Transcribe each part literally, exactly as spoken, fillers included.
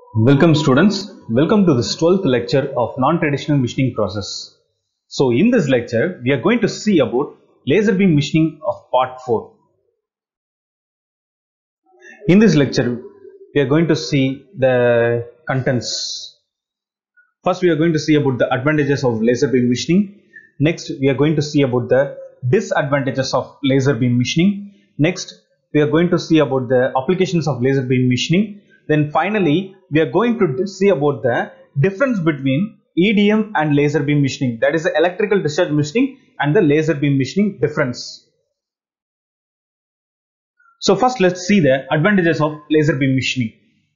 Welcome students, welcome to this twelfth lecture of non-traditional machining process. So in this lecture, we are going to see about laser beam machining of part four. In this lecture, we are going to see the contents. First, we are going to see about the advantages of laser beam machining. Next, we are going to see about the disadvantages of laser beam machining. Next, we are going to see about the applications of laser beam machining. Then finally, we are going to see about the difference between E D M and laser beam machining, that is the electrical discharge machining and the laser beam machining difference. So first, let's see the advantages of laser beam machining.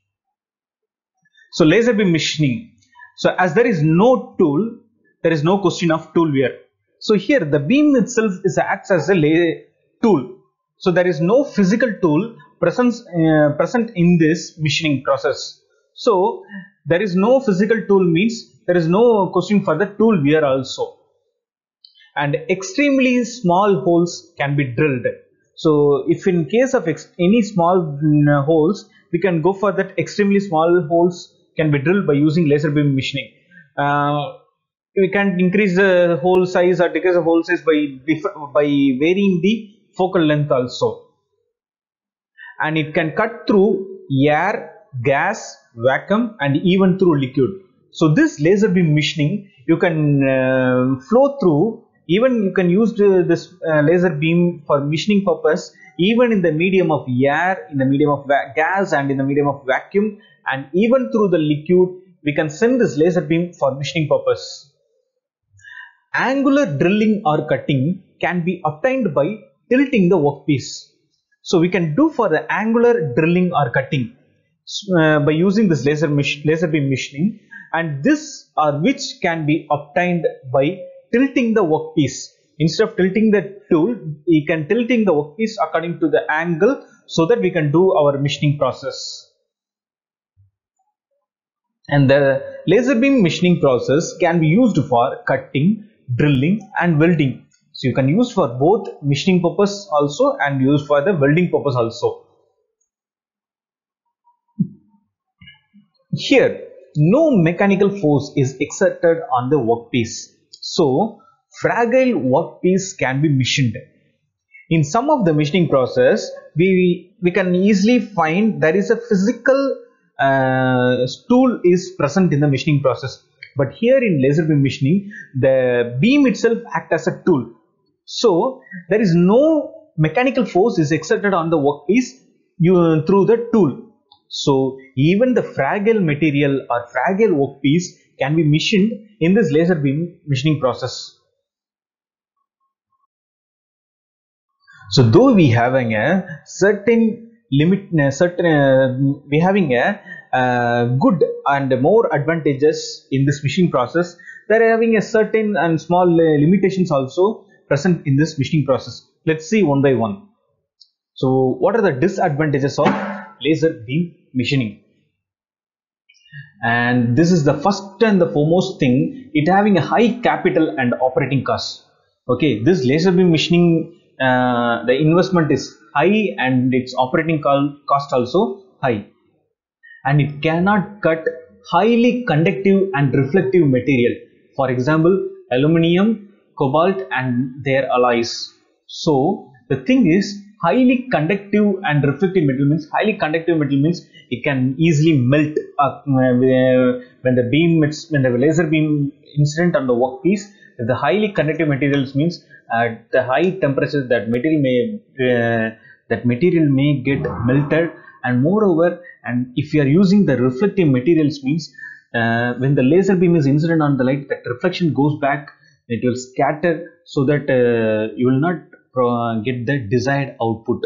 So laser beam machining. So as there is no tool, there is no question of tool wear. So here the beam itself is acts as a tool. So there is no physical tool present uh, present in this machining process. So there is no physical tool means there is no question for the tool wear also. And extremely small holes can be drilled. So if in case of any small uh, holes, we can go for that extremely small holes can be drilled by using laser beam machining. Uh, we can increase the hole size or decrease the hole size by by varying the focal length also, and it can cut through air, gas, vacuum, and even through liquid. So this laser beam machining, you can uh, flow through, even you can use this uh, laser beam for machining purpose even in the medium of air, in the medium of gas, and in the medium of vacuum, and even through the liquid we can send this laser beam for machining purpose. Angular drilling or cutting can be obtained by tilting the workpiece. So we can do for the angular drilling or cutting uh, by using this laser laser beam machining, and this or which can be obtained by tilting the workpiece. Instead of tilting the tool, we can tilting the workpiece according to the angle, so that we can do our machining process. And the laser beam machining process can be used for cutting, drilling, and welding. So you can use for both machining purpose also and use for the welding purpose also. Here, no mechanical force is exerted on the workpiece. So fragile workpiece can be machined. In some of the machining process, we, we can easily find there is a physical uh, tool is present in the machining process. But here in laser beam machining, the beam itself acts as a tool. So there is no mechanical force is exerted on the workpiece you, through the tool. So even the fragile material or fragile workpiece can be machined in this laser beam machining process. So though we having a certain limit, uh, certain uh, we having a uh, good and more advantages in this machining process, they are having a certain and small uh, limitations also present in this machining process. Let's see one by one. So what are the disadvantages of laser beam machining? And this is the first and the foremost thing, it having a high capital and operating cost. Okay, this laser beam machining, uh, the investment is high and its operating cost also high, and it cannot cut highly conductive and reflective material, for example aluminum, cobalt, and their alloys. So the thing is, highly conductive and reflective material means highly conductive material means it can easily melt uh, when the beam when the laser beam incident on the workpiece. The highly conductive materials means at the high temperatures that material may uh, that material may get melted, and moreover, and if you are using the reflective materials means uh, when the laser beam is incident on the light, that reflection goes back, it will scatter, so that uh, you will not uh, get the desired output.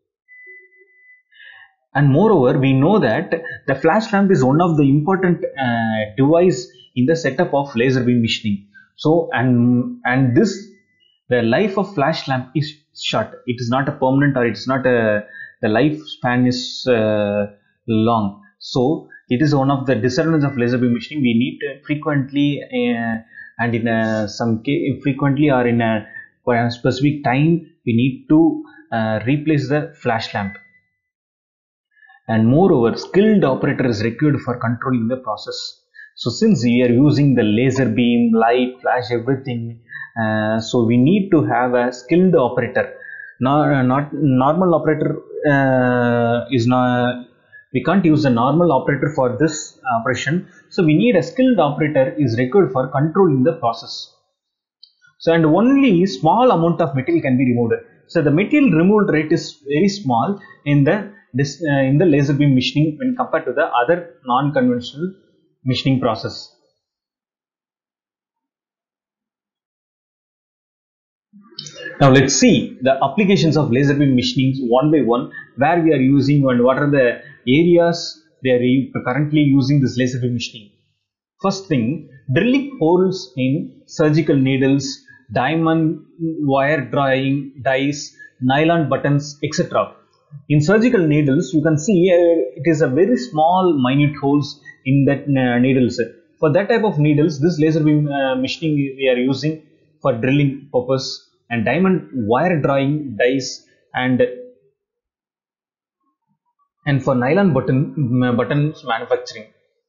And moreover, we know that the flash lamp is one of the important uh, device in the setup of laser beam machining. So and and this the life of flash lamp is short. It is not a permanent, or it's not a the lifespan is uh, long. So it is one of the disadvantages of laser beam machining. We need to frequently uh, and in a, some case frequently or in a, for a specific time we need to uh, replace the flash lamp. and moreover skilled operator is required for controlling the process. So since we are using the laser beam, light, flash, everything, uh, so we need to have a skilled operator. Not, not normal operator uh, is not, we can't use a normal operator for this operation. So we need a skilled operator is required for controlling the process. So and only small amount of material can be removed. So the material removal rate is very small in the this uh, in the laser beam machining when compared to the other non-conventional machining process. Now let's see the applications of laser beam machining one by one, where we are using and what are the areas they are currently using this laser beam machining. First thing, drilling holes in surgical needles, diamond wire drawing dies, nylon buttons, et cetera. In surgical needles, you can see uh, it is a very small, minute holes in that uh, needles. For that type of needles, this laser beam uh, machining we are using for drilling purpose, and diamond wire drawing dies, and and for nylon button buttons manufacturing.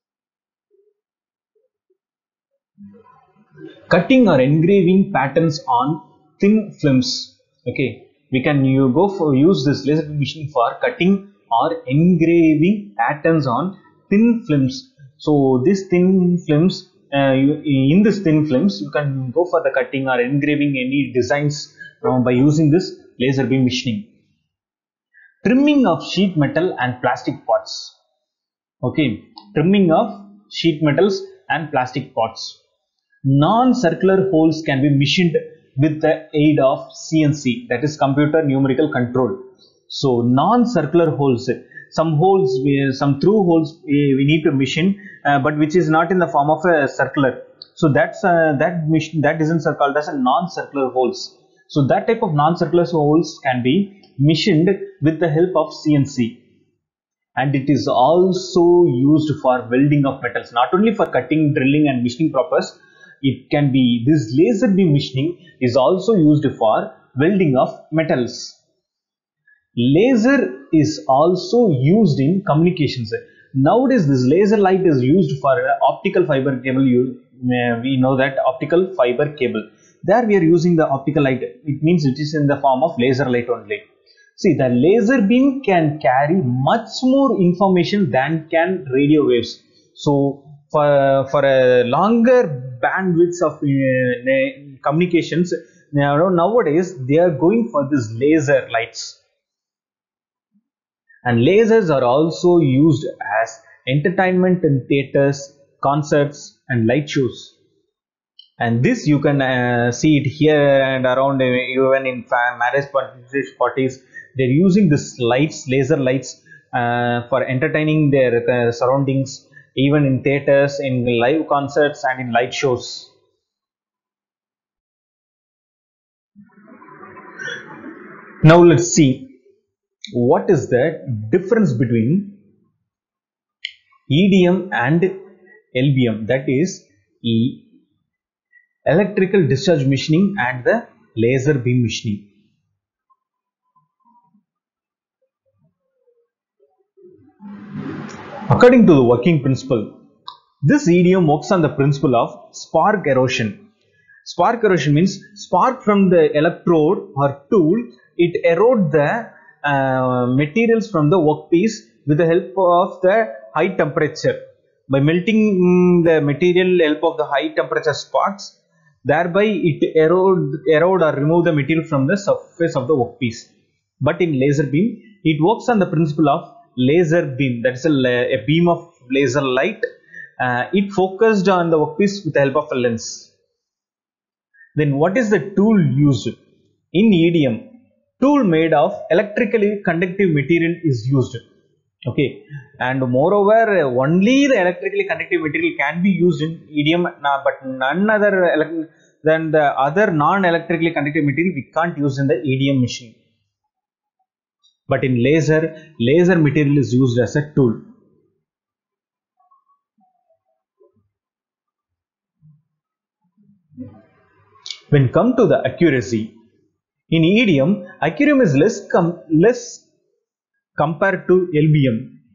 Cutting or engraving patterns on thin films. Okay, we can you go for use this laser machine for cutting or engraving patterns on thin films. So these thin films, uh, you, in this thin films, you can go for the cutting or engraving any designs uh, by using this laser beam machining. Trimming of sheet metal and plastic parts. Okay, trimming of sheet metals and plastic parts. Non-circular holes can be machined with the aid of C N C, that is computer numerical control. So non-circular holes, some holes, some through holes we need to machine, uh, but which is not in the form of a circular. So that's uh, that machine that isn't called as a non-circular holes. So that type of non-circular holes can be machined with the help of C N C. And it is also used for welding of metals, not only for cutting, drilling and machining purpose. It can be, this laser beam machining is also used for welding of metals. Laser is also used in communications. Nowadays this laser light is used for optical fiber cable. You, uh, we know that optical fiber cable. There we are using the optical light. It means it is in the form of laser light only. See, the laser beam can carry much more information than can radio waves. So for, for a longer bandwidth of uh, communications, now, nowadays they are going for this laser lights. And lasers are also used as entertainment in theaters, concerts and light shows. And this you can uh, see it here and around, uh, even in marriage parties. They're using this lights, laser lights, uh, for entertaining their uh, surroundings, even in theaters, in live concerts and in light shows. Now let's see what is the difference between E D M and L B M, that is electrical discharge machining and the laser beam machining. According to the working principle, this E D M works on the principle of spark erosion. Spark erosion means spark from the electrode or tool, it erodes the uh, materials from the workpiece with the help of the high temperature. By melting the material help of the high temperature sparks, thereby it erode, erode or remove the material from the surface of the workpiece. But in laser beam, it works on the principle of laser beam, that is a, a beam of laser light. Uh, it focused on the workpiece with the help of a lens. Then what is the tool used? In E D M, tool made of electrically conductive material is used. Okay, and moreover, only the electrically conductive material can be used in E D M, but none other than the other non-electrically conductive material we can't use in the E D M machine. But in laser, laser material is used as a tool. When come to the accuracy, in E D M, accuracy is less com less compared to L B M.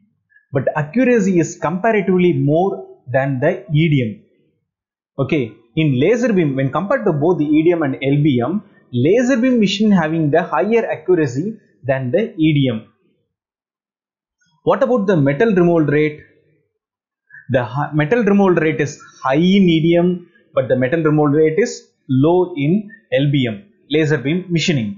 but accuracy is comparatively more than the E D M. Okay, in laser beam, when compared to both the E D M and L B M, laser beam machine having the higher accuracy than the E D M. What about the metal removal rate? The metal removal rate is high in E D M, but the metal removal rate is low in L B M, laser beam machining.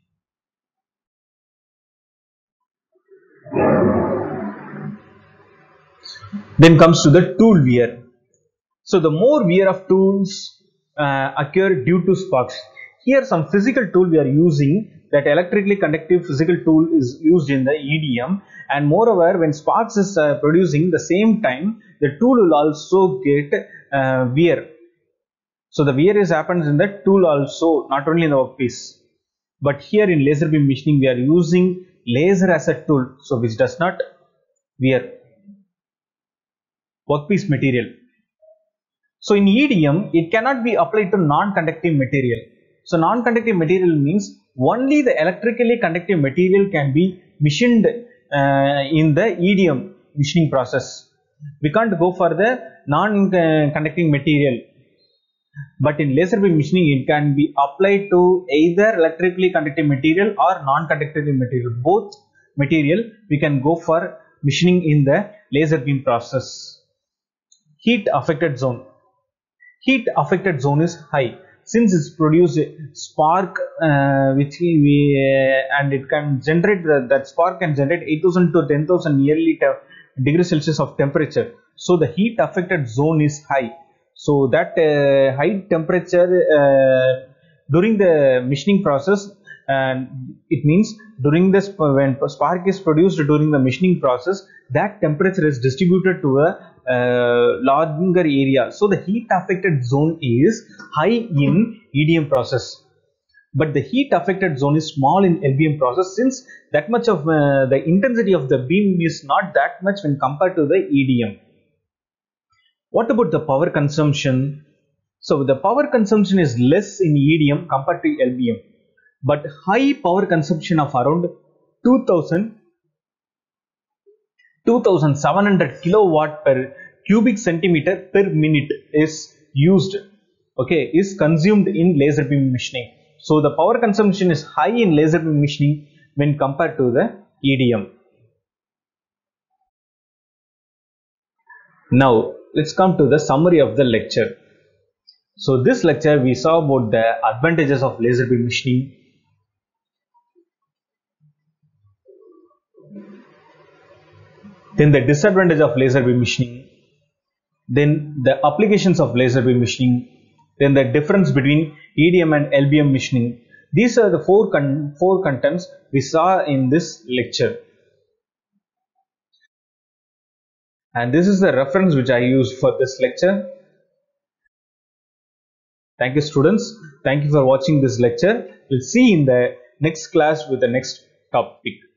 Then comes to the tool wear. So the more wear of tools uh, occur due to sparks. Here some physical tool we are using, that electrically conductive physical tool is used in the E D M, and moreover when sparks is uh, producing the same time, the tool will also get uh, wear. So the wear is happens in the tool also, not only in the workpiece. But here in laser beam machining we are using laser as a tool, so which does not wear workpiece material. So in E D M it cannot be applied to non-conductive material. So non-conductive material means only the electrically conductive material can be machined uh, in the E D M machining process. We can't go for the non-conducting material. But in laser beam machining it can be applied to either electrically conductive material or non-conductive material. Both material we can go for machining in the laser beam process. Heat affected zone. Heat affected zone is high since it's produced a spark uh, which we uh, and it can generate the, that spark can generate eight thousand to ten thousand nearly degrees Celsius of temperature. So the heat affected zone is high. So that uh, high temperature uh, during the machining process, and it means during this when spark is produced during the machining process, that temperature is distributed to a uh, larger area. So the heat affected zone is high in E D M process, but the heat affected zone is small in L B M process, since that much of uh, the intensity of the beam is not that much when compared to the E D M. What about the power consumption? So the power consumption is less in E D M compared to L B M, but high power consumption of around two thousand two thousand seven hundred kilowatt per cubic centimeter per minute is used, okay, is consumed in laser beam machining. So the power consumption is high in laser beam machining when compared to the E D M. Now let's come to the summary of the lecture. So this lecture we saw about the advantages of laser beam machining, then the disadvantage of laser beam machining, then the applications of laser beam machining, then the difference between E D M and L B M machining. These are the four con four contents we saw in this lecture, and this is the reference which I used for this lecture. Thank you students, thank you for watching this lecture. We'll see in the next class with the next topic.